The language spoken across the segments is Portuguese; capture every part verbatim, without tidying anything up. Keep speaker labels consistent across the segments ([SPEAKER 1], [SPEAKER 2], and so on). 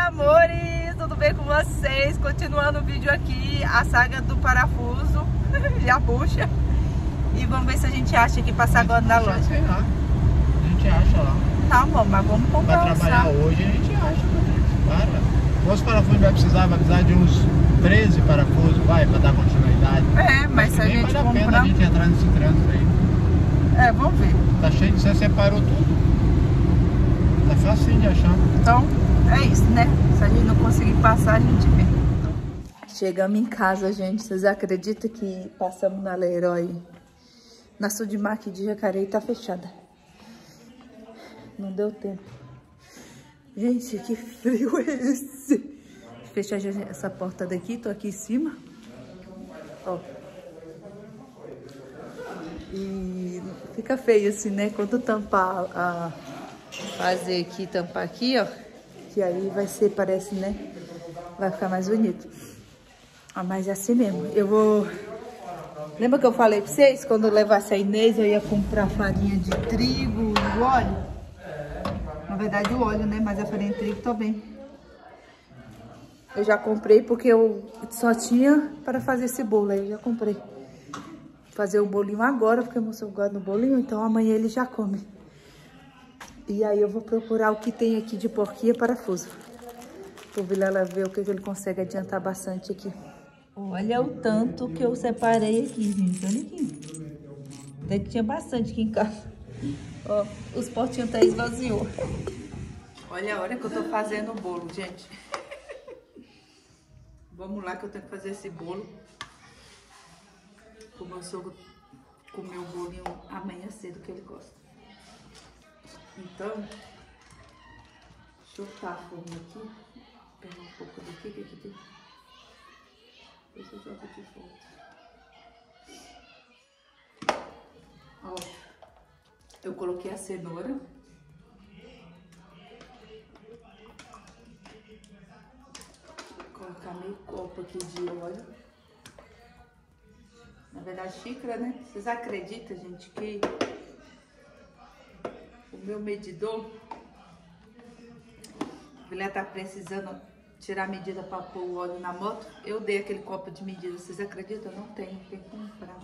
[SPEAKER 1] amores! Tudo bem com vocês? Continuando o vídeo aqui, a saga do parafuso e a bucha. E vamos ver se a gente acha aqui passar agora na loja.
[SPEAKER 2] Sei lá. A gente acha lá.
[SPEAKER 1] Tá bom, mas vamos comprar
[SPEAKER 2] Pra
[SPEAKER 1] um
[SPEAKER 2] trabalhar
[SPEAKER 1] saco.
[SPEAKER 2] hoje a gente acha. Para. Quantos parafusos vai precisar? Vai precisar de uns treze parafusos, vai, pra dar continuidade.
[SPEAKER 1] É, mas se a
[SPEAKER 2] nem
[SPEAKER 1] gente
[SPEAKER 2] vale a pena
[SPEAKER 1] comprar...
[SPEAKER 2] a gente entrar nesse trânsito aí.
[SPEAKER 1] É, vamos ver.
[SPEAKER 2] Tá cheio de... Você separou tudo. Tá facinho de achar.
[SPEAKER 1] Então, é isso, né? Se a gente não conseguir passar, a gente vê. Chegamos em casa, gente. Vocês acreditam que passamos na Leroy? Na Sudimar aqui de Jacareí tá fechada. Não deu tempo. Gente, que frio é esse? Deixa eu fechar essa porta daqui. Tô aqui em cima. Ó. E fica feio assim, né? Quando tampar a... Fazer aqui, tampar aqui, ó. Que aí vai ser, parece, né? Vai ficar mais bonito. Ah, mas é assim mesmo. Eu vou... Lembra que eu falei pra vocês? Quando eu levasse a Inês, eu ia comprar farinha de trigo e óleo? Na verdade, o óleo, né? Mas a farinha de trigo também. Eu já comprei porque eu só tinha para fazer esse bolo. Aí eu já comprei. Vou fazer o bolinho agora, porque eu não sou gosto do bolinho. Então amanhã ele já come. E aí eu vou procurar o que tem aqui de porquinha e parafuso. Pro Vilela ver o que ele consegue adiantar bastante aqui. Olha o tanto que eu separei aqui, gente. Olha aqui. Até que tinha bastante aqui em casa. Ó, os potinhos até esvaziou. Olha a hora que eu tô fazendo o bolo, gente. Vamos lá que eu tenho que fazer esse bolo. O meu sogro comer o bolinho amanhã cedo que ele gosta. Então, deixa eu botar a forma aqui. Vou pegar um pouco daqui, que aqui tem. Depois eu jogo de volta. Ó, eu coloquei a cenoura. Vou colocar meio copo aqui de óleo. Na verdade, xícara, né? Vocês acreditam, gente, que o meu medidor, ele tá precisando tirar a medida para pôr o óleo na moto. Eu dei aquele copo de medida, vocês acreditam? Eu não tenho, tem que comprar.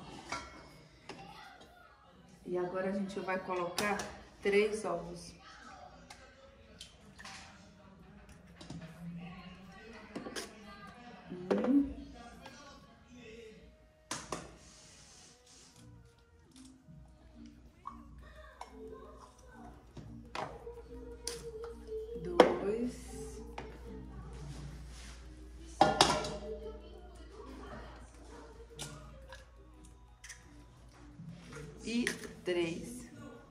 [SPEAKER 1] E agora a gente vai colocar três ovos. Um. E três.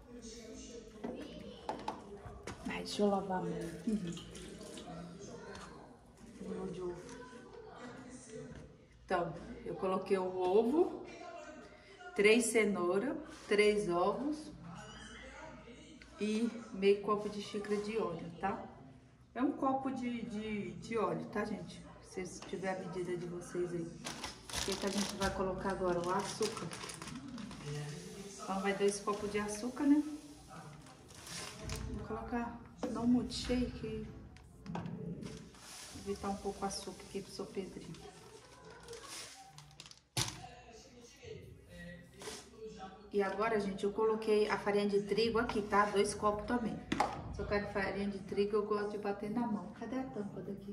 [SPEAKER 1] Ai, deixa eu lavar a mão aqui. Então, eu coloquei o ovo, três cenouras, três ovos e meio copo de xícara de óleo, tá? É um copo de, de, de óleo, tá, gente? Se vocês tiverem a medida de vocês aí. O que, que a gente vai colocar agora? O açúcar. Então vai dois copos de açúcar, né? Vou colocar não muito cheio, que evitar um pouco o açúcar aqui pro seu Pedrinho. E agora, gente, eu coloquei a farinha de trigo aqui, tá? Dois copos também. Se eu quero farinha de trigo, eu gosto de bater na mão. Cadê a tampa daqui?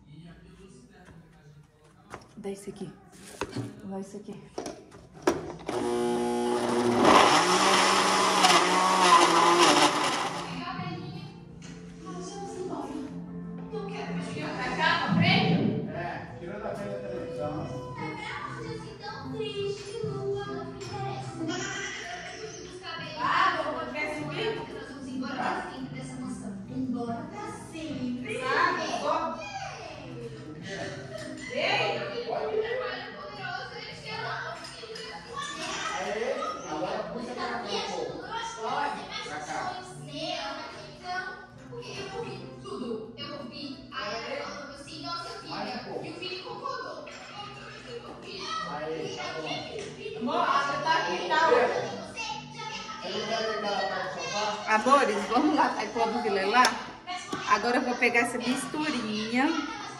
[SPEAKER 1] Dá esse aqui. Dá esse aqui. Amores, vamos lá, tá quando o Vilela? Agora eu vou pegar essa misturinha.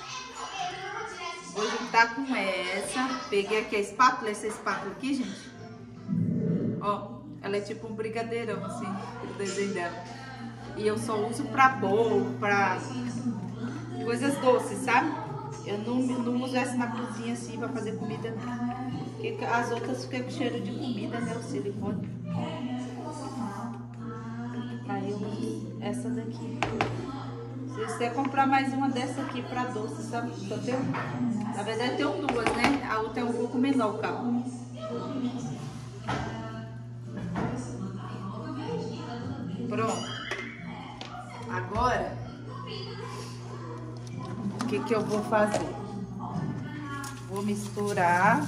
[SPEAKER 1] Vou juntar com essa. Peguei aqui a espátula, essa espátula aqui, gente. Ó, ela é tipo um brigadeirão, assim, o desenho dela. E eu só uso pra bolo, pra coisas doces, sabe? Eu não, não uso essa na cozinha, assim, pra fazer comida. Porque as outras ficam com cheiro de comida, né? O silicone. Aí eu uso essa daqui. Se você comprar mais uma dessa aqui pra doce, sabe? Só tem um. Na verdade tem um duas, né? A outra é um pouco menor, o cabo. Pronto. Agora, o que que eu vou fazer? Vou misturar.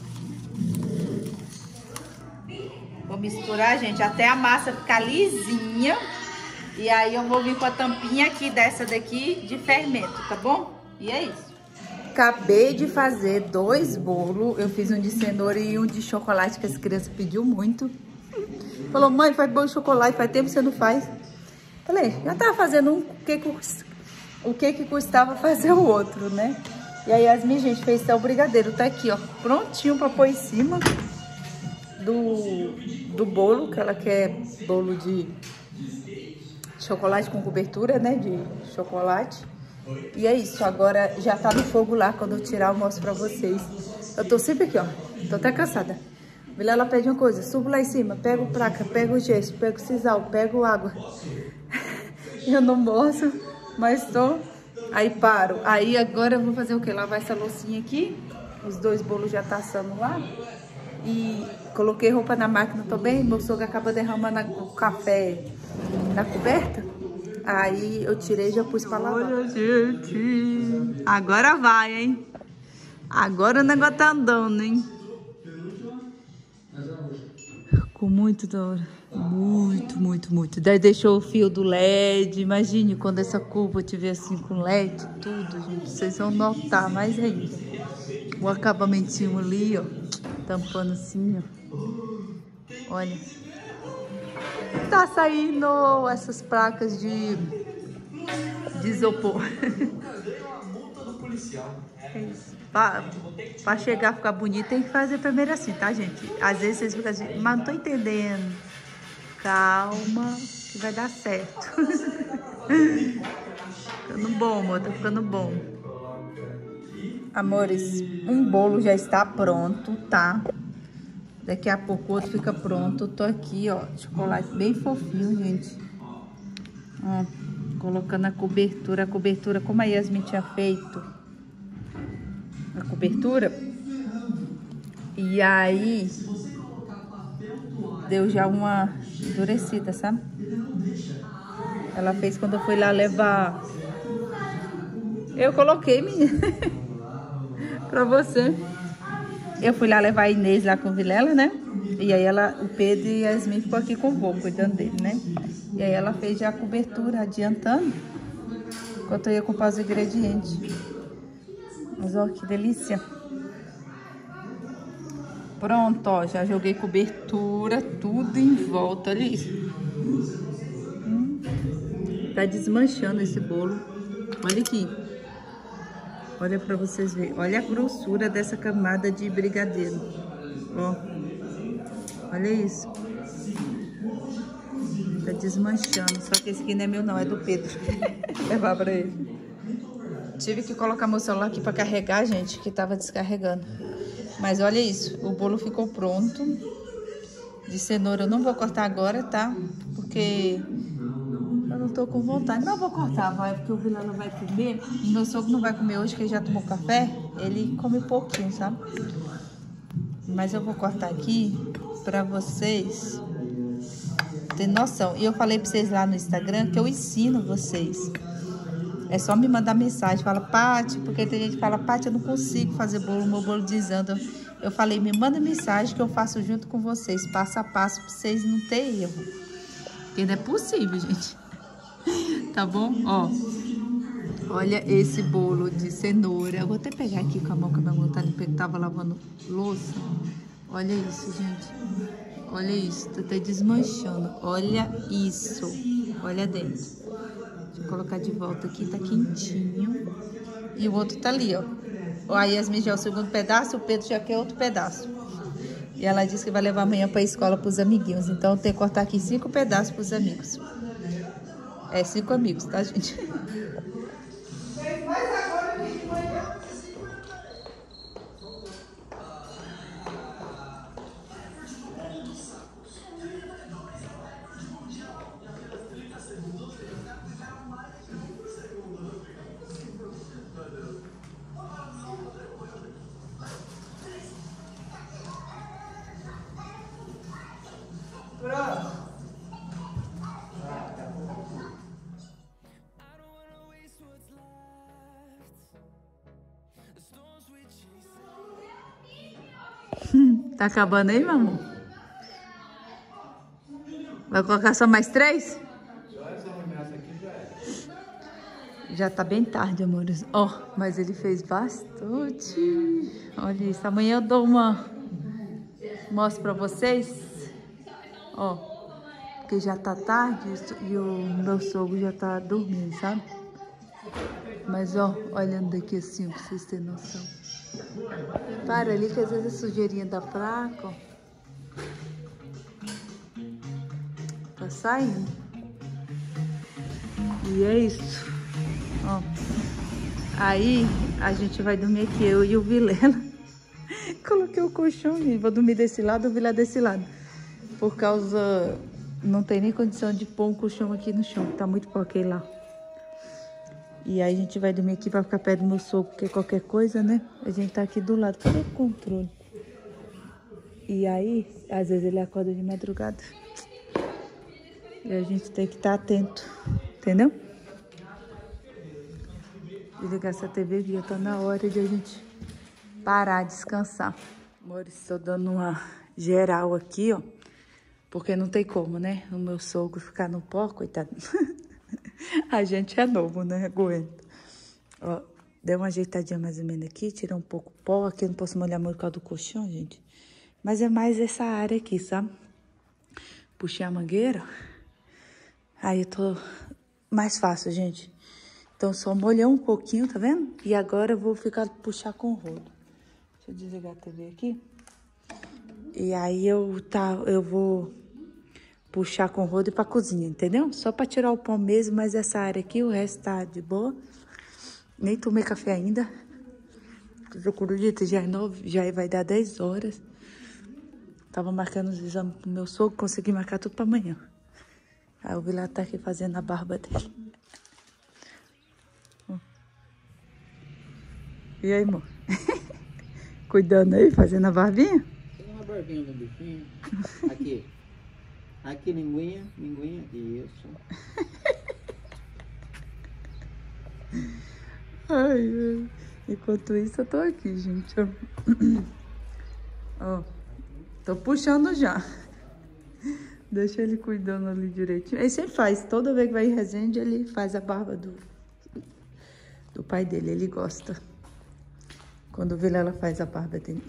[SPEAKER 1] Vou misturar, gente, até a massa ficar lisinha. E aí eu vou vir com a tampinha aqui dessa daqui de fermento, tá bom? E é isso. Acabei de fazer dois bolos. Eu fiz um de cenoura e um de chocolate, que as crianças pediu muito. Falou, mãe, faz bolo de chocolate, faz tempo que você não faz. Falei, já tava fazendo um, o que que, o que que custava fazer o outro, né? E aí Yasmin, gente, fez até o brigadeiro. Tá aqui, ó, prontinho pra pôr em cima do, do bolo, que ela quer bolo de chocolate com cobertura, né, de chocolate. E é isso, agora já tá no fogo lá, quando eu tirar eu mostro pra vocês. Eu tô sempre aqui, ó, tô até cansada. Vilela pede uma coisa, subo lá em cima, pego placa, pego o gesso, pego o sisal, pego água. Eu não mostro, mas tô... Aí paro. Aí agora eu vou fazer o quê? Lavar essa loucinha aqui, os dois bolos já tá assando lá. E coloquei roupa na máquina também, meu sogro acaba derramando o café na coberta. Aí eu tirei e já pus pra lavar. Olha, gente. Agora vai, hein? Agora o negócio tá andando, hein? Ficou muito da hora. Muito, muito, muito. Daí deixou o fio do L E D. Imagine quando essa curva tiver assim com L E D, tudo, gente. Vocês vão notar mais ainda. O acabamentinho ali, ó. Tampando assim, ó. Olha. Tá saindo essas placas de, de isopor. É isso. Pra, pra chegar a ficar bonito, tem que fazer primeiro assim, tá, gente? Às vezes vocês ficam assim, mas não tô entendendo. Calma, que vai dar certo. Ficando bom, amor, tá ficando bom. Amores, um bolo já está pronto, tá? Daqui a pouco o outro fica pronto. Eu tô aqui, ó, chocolate bem fofinho, gente. Ó, colocando a cobertura. A cobertura, como a Yasmin tinha feito a cobertura. E aí, deu já uma endurecida, sabe? Ela fez quando eu fui lá levar. Eu coloquei, menina. Pra você. Eu fui lá levar a Inês lá com o Vilela, né? E aí ela, o Pedro e a Yasmin ficou aqui com o vô, cuidando dele, né? E aí ela fez já a cobertura, adiantando, enquanto eu ia comprar os ingredientes. Mas ó, que delícia. Pronto, ó, já joguei cobertura, tudo em volta, olha isso. Hum, tá desmanchando esse bolo. Olha aqui. Olha pra vocês verem. Olha a grossura dessa camada de brigadeiro. Ó. Olha isso. Tá desmanchando. Só que esse aqui não é meu não, é do Pedro. Vou levar pra ele. Tive que colocar meu celular aqui pra carregar, gente, que tava descarregando. Mas olha isso. O bolo ficou pronto. De cenoura eu não vou cortar agora, tá? Porque... eu não tô com vontade. Não vou cortar, vai, porque o Vilela vai comer. O meu sogro não vai comer hoje, que ele já tomou café. Ele come pouquinho, sabe? Mas eu vou cortar aqui pra vocês terem noção. E eu falei pra vocês lá no Instagram que eu ensino vocês. É só me mandar mensagem. Fala, Paty, porque tem gente que fala, Paty, eu não consigo fazer bolo, meu bolo desanda. Eu falei, me manda mensagem que eu faço junto com vocês, passo a passo, pra vocês não terem erro. Porque não é possível, gente. Tá bom? Ó, olha esse bolo de cenoura. Eu vou até pegar aqui com a mão, que a minha mão tá limpa, que tava lavando louça. Olha isso, gente. Olha isso, tá até desmanchando. Olha isso. Olha dentro. Deixa eu colocar de volta aqui, tá quentinho. E o outro tá ali, ó. A Yasmin já é o segundo pedaço, o Pedro já quer outro pedaço. E ela disse que vai levar amanhã pra escola pros amiguinhos. Então tem que cortar aqui cinco pedaços pros amigos. É, cinco amigos, tá, gente? Tá acabando aí, meu amor? Vai colocar só mais três? Já tá bem tarde, amores. Ó, oh, mas ele fez bastante. Olha isso. Amanhã eu dou uma... Mostro pra vocês. Ó, oh, porque já tá tarde e o meu sogro já tá dormindo, sabe? Mas, ó, oh, olhando daqui assim, pra vocês terem noção. Para ali que às vezes a sujeirinha da placa, ó. Tá saindo. E é isso. Ó. Aí a gente vai dormir aqui, eu e o Vilela. Coloquei o colchão e vou dormir desse lado, o Vilela desse lado. Por causa... Não tem nem condição de pôr um colchão aqui no chão, tá muito porquê lá. E aí a gente vai dormir aqui pra ficar perto do meu sogro, porque qualquer coisa, né? A gente tá aqui do lado, cadê o controle? E aí, às vezes ele acorda de madrugada. E a gente tem que estar atento, entendeu? Desligar essa T V, já tá na hora de a gente parar, descansar. Amores, estou dando uma geral aqui, ó. Porque não tem como, né? O meu sogro ficar no pó, coitado. A gente é novo, né? Aguenta. Ó, deu uma ajeitadinha mais ou menos aqui, tirei um pouco o pó. Aqui eu não posso molhar muito por causa do colchão, gente. Mas é mais essa área aqui, sabe? Puxei a mangueira. Aí eu tô mais fácil, gente. Então só molhei um pouquinho, tá vendo? E agora eu vou ficar puxar com o rodo. Deixa eu desligar a T V aqui. E aí eu, tá, eu vou puxar com o rodo e ir pra cozinha, entendeu? Só pra tirar o pó mesmo, mas essa área aqui, o resto tá de boa. Nem tomei café ainda. Acredito, já é nove, já vai dar dez horas. Tava marcando os exames pro meu sogro, consegui marcar tudo pra amanhã. Aí o Vilar tá aqui fazendo a barba dele. E aí, amor? Cuidando aí, fazendo a barbinha?
[SPEAKER 2] Fazendo uma barbinha no bichinho. Aqui. Aqui, linguinha, linguinha. Isso.
[SPEAKER 1] Ai, ai. Enquanto isso, eu tô aqui, gente. Ó, tô puxando já. Deixa ele cuidando ali direitinho. Ele sempre faz. Toda vez que vai em Resende, ele faz a barba do, do pai dele. Ele gosta. Quando o Vilela faz a barba dele.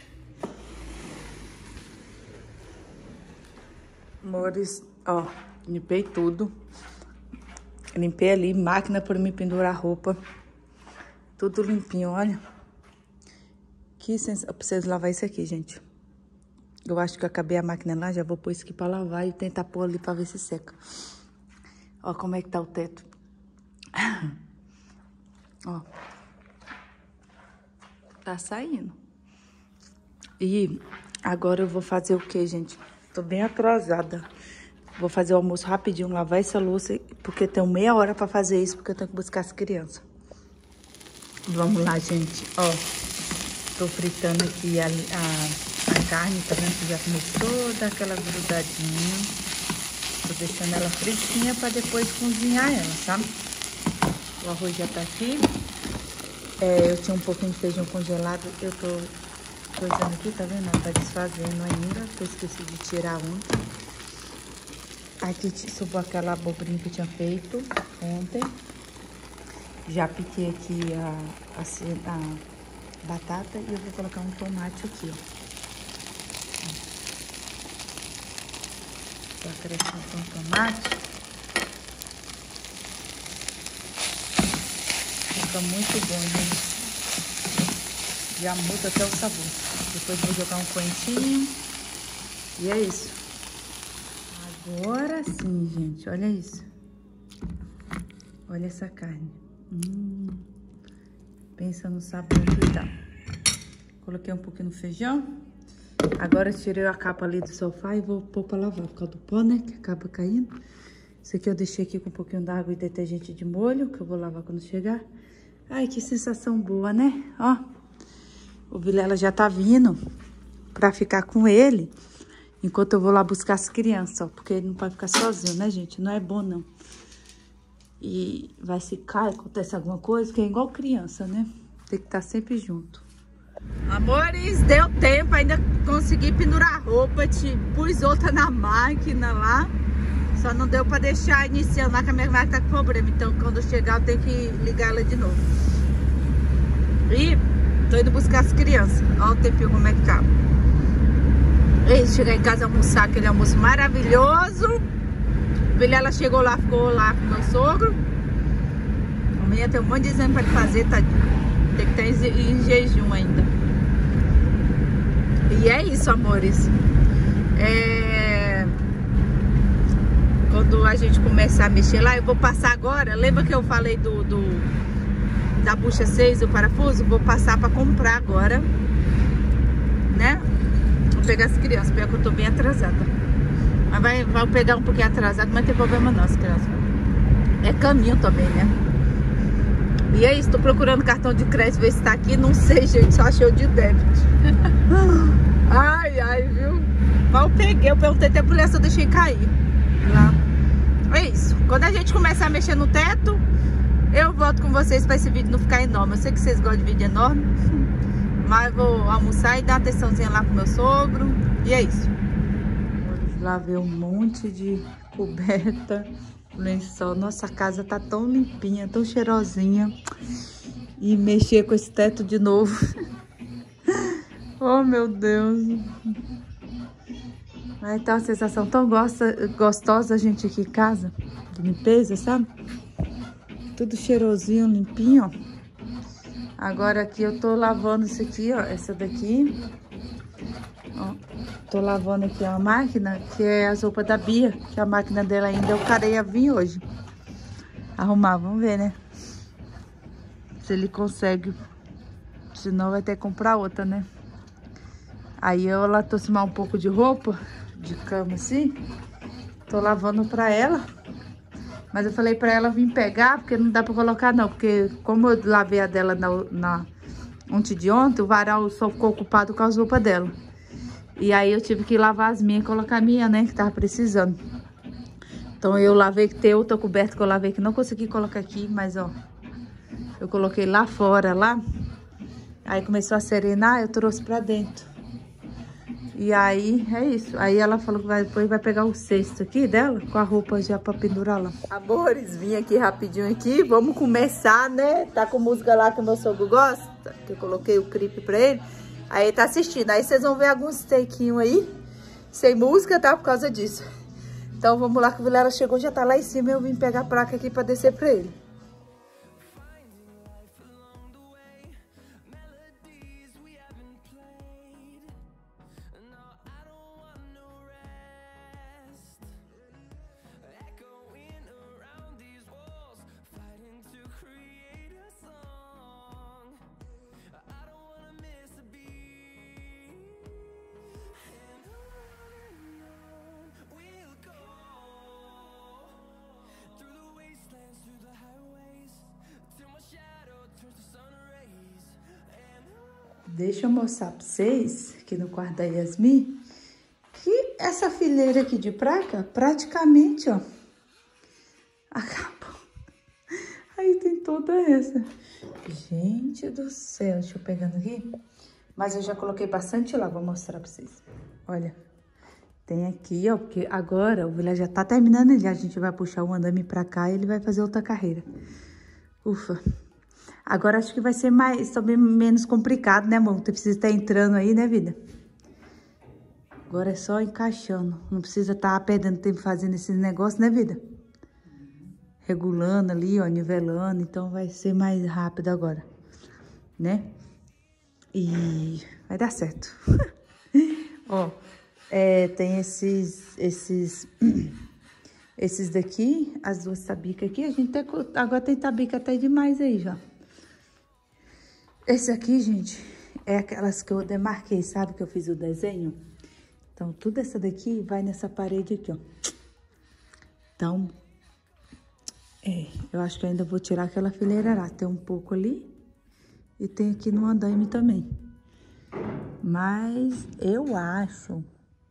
[SPEAKER 1] Amores, ó, limpei tudo. Limpei ali, máquina para me pendurar roupa. Tudo limpinho, olha. Que sensação. Preciso lavar isso aqui, gente. Eu acho que eu acabei a máquina lá, já vou pôr isso aqui pra lavar e tentar pôr ali pra ver se seca. Ó como é que tá o teto. Ó. Tá saindo. E agora eu vou fazer o que, gente? Tô bem atrasada. Vou fazer o almoço rapidinho, lavar essa louça, porque tem meia hora pra fazer isso, porque eu tenho que buscar as crianças. Vamos lá, gente. Ó, tô fritando aqui a, a, a carne, tá vendo? Que já começou a dar aquela grudadinha. Tô deixando ela fritinha pra depois cozinhar ela, sabe? O arroz já tá aqui. É, eu tinha um pouquinho de feijão congelado, eu tô coisando aqui, tá vendo? Tá desfazendo ainda, que eu esqueci de tirar ontem. Aqui subiu aquela abobrinha que eu tinha feito ontem. Já piquei aqui a, a, a batata e eu vou colocar um tomate aqui, ó. Vou acrescentar um tomate. Fica muito bom, gente. Já muda até o sabor. Depois vou jogar um coentinho. E é isso. Agora sim, gente. Olha isso. Olha essa carne. Hum. Pensa no sabor que dá. Coloquei um pouquinho no feijão. Agora tirei a capa ali do sofá e vou pôr pra lavar. Por causa do pó, né? Que acaba caindo. Isso aqui eu deixei aqui com um pouquinho d'água e detergente de molho. Que eu vou lavar quando chegar. Ai, que sensação boa, né? Ó. O Vilela já tá vindo pra ficar com ele. Enquanto eu vou lá buscar as crianças, ó. Porque ele não pode ficar sozinho, né, gente? Não é bom, não. E vai se cair, acontece alguma coisa, que é igual criança, né? Tem que estar sempre junto. Amores, deu tempo, ainda consegui pendurar a roupa, te pus outra na máquina lá. Só não deu pra deixar iniciando lá, que a minha máquina tá com problema. Então, quando eu chegar, eu tenho que ligar ela de novo. E tô indo buscar as crianças. Olha o tempinho como é que tá. E chegar em casa almoçar, aquele almoço maravilhoso. Ela chegou lá, ficou lá com meu sogro. Amanhã tem um monte de exame pra ele fazer, tadinho. Tem que estar em, em jejum ainda. E é isso, amores. É... Quando a gente começar a mexer lá, eu vou passar agora. Lembra que eu falei do, do da bucha seis, o parafuso? Vou passar pra comprar agora, né? Vou pegar as crianças, porque eu tô bem atrasada. Mas vai, vai pegar um pouquinho atrasado, mas não tem problema não, as crianças. É caminho também, né? E é isso, tô procurando cartão de crédito, ver se tá aqui. Não sei, gente, só achei o de débito. Ai, ai, viu? Mas eu peguei, eu perguntei até pra mulher se eu deixei cair lá. É isso, quando a gente começar a mexer no teto, eu volto com vocês pra esse vídeo não ficar enorme. Eu sei que vocês gostam de vídeo enorme, mas vou almoçar e dar uma atençãozinha lá pro meu sogro. E é isso. Lavei um monte de coberta, lençol. Nossa, a casa tá tão limpinha, tão cheirosinha. E mexer com esse teto de novo. Oh, meu Deus. Aí tá uma sensação tão gosta, gostosa a gente aqui em casa. De limpeza, sabe? Tudo cheirosinho, limpinho, ó. Agora aqui eu tô lavando isso aqui, ó. Essa daqui. Ó, tô lavando aqui a máquina, que é as roupas da Bia, que a máquina dela ainda eu carei a vir hoje. Arrumar, vamos ver, né? Se ele consegue. Senão vai ter que comprar outra, né? Aí eu lá tô tomar um pouco de roupa, de cama assim. Tô lavando pra ela. Mas eu falei pra ela vir pegar, porque não dá pra colocar não. Porque como eu lavei a dela na, na, ontem de ontem, o varal só ficou ocupado com as roupas dela. E aí eu tive que lavar as minhas e colocar a minha, né? Que tava precisando. Então eu lavei, que tem outra coberta que eu lavei que não consegui colocar aqui. Mas ó, eu coloquei lá fora, lá. Aí começou a serenar, eu trouxe pra dentro. E aí é isso. Aí ela falou que vai, depois vai pegar o cesto aqui dela, com a roupa já pra pendurar lá. Amores, vim aqui rapidinho aqui. Vamos começar, né? Tá com música lá que o meu sogro gosta. Que eu coloquei o clipe pra ele. Aí ele tá assistindo. Aí vocês vão ver alguns takeinhos aí. Sem música, tá? Por causa disso. Então vamos lá que o Vilela chegou, já tá lá em cima. Eu vim pegar a placa aqui pra descer pra ele. Deixa eu mostrar pra vocês, aqui no quarto da Yasmin, que essa fileira aqui de placa, praticamente, ó, acabou. Aí tem toda essa. Gente do céu, deixa eu pegando aqui. Mas eu já coloquei bastante lá, vou mostrar pra vocês. Olha, tem aqui, ó, porque agora o Vilela já tá terminando, ele, a gente vai puxar o andame pra cá e ele vai fazer outra carreira. Ufa. Agora acho que vai ser mais, também menos complicado, né, amor? Você precisa estar entrando aí, né, vida? Agora é só encaixando. Não precisa estar perdendo tempo fazendo esses negócios, né, vida? regulando ali, ó, nivelando. Então vai ser mais rápido agora, né? E vai dar certo. Ó, é, tem esses, esses, esses daqui, as duas tabicas aqui. A gente tem, agora tem tabica até demais aí já. Esse aqui, gente, é aquelas que eu demarquei, sabe? Que eu fiz o desenho. Então, tudo essa daqui vai nessa parede aqui, ó. Então, é, eu acho que ainda vou tirar aquela fileira. Tem um pouco ali e tem aqui no andaime também. Mas eu acho,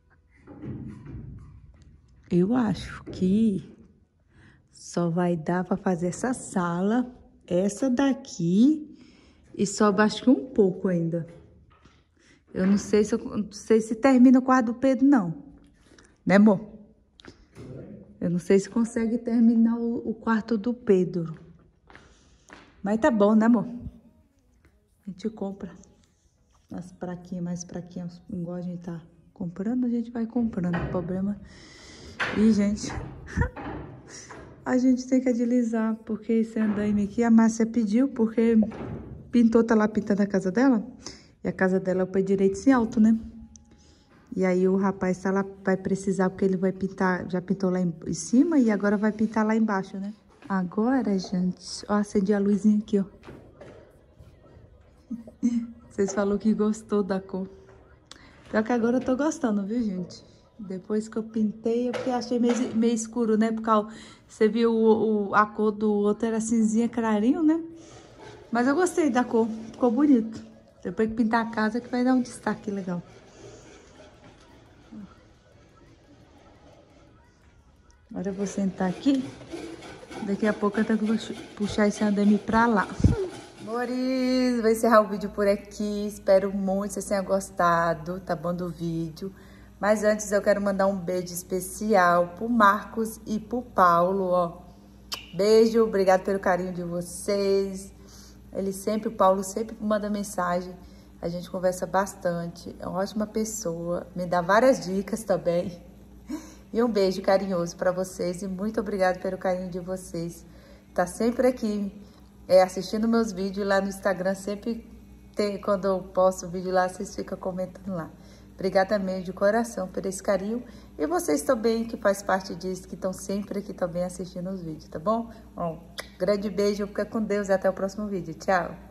[SPEAKER 1] eu acho que só vai dar para fazer essa sala, essa daqui, e sobra acho que um pouco ainda. Eu não sei se, eu, não sei se termina o quarto do Pedro, não. Né, amor? Eu não sei se consegue terminar o, o quarto do Pedro. Mas tá bom, né, amor? A gente compra as praquinhas, mais praquinhas, igual a gente tá comprando, a gente vai comprando. O problema... E, gente, a gente tem que agilizar, porque esse andaime aqui a Márcia pediu, porque pintou, tá lá pintando a casa dela. E a casa dela é o pé direito sem alto, né? E aí o rapaz tá lá, vai precisar, porque ele vai pintar, já pintou lá em cima e agora vai pintar lá embaixo, né? Agora, gente, ó, acendi a luzinha aqui, ó. Vocês falaram que gostou da cor. Pior que agora eu tô gostando, viu, gente? Depois que eu pintei, eu achei meio, meio escuro, né? Porque você viu o, o, a cor do outro era cinzinha clarinho, né? Mas eu gostei da cor, ficou bonito. Depois que pintar a casa que vai dar um destaque legal. Agora eu vou sentar aqui. Daqui a pouco eu tenho que puxar esse andaime pra lá. Amores, vou encerrar o vídeo por aqui. Espero muito que vocês tenham gostado, tá bom, do vídeo. Mas antes eu quero mandar um beijo especial pro Marcos e pro Paulo, ó. Beijo, obrigado pelo carinho de vocês. Ele sempre, o Paulo sempre manda mensagem. A gente conversa bastante. É uma ótima pessoa. Me dá várias dicas também. E um beijo carinhoso para vocês. E muito obrigado pelo carinho de vocês. Tá sempre aqui é, assistindo meus vídeos lá no Instagram. Sempre tem, quando eu posto vídeo lá, vocês ficam comentando lá. Obrigada mesmo de coração por esse carinho. E vocês também, que faz parte disso, que estão sempre aqui também assistindo os vídeos, tá bom? Um grande beijo, fica com Deus e até o próximo vídeo. Tchau!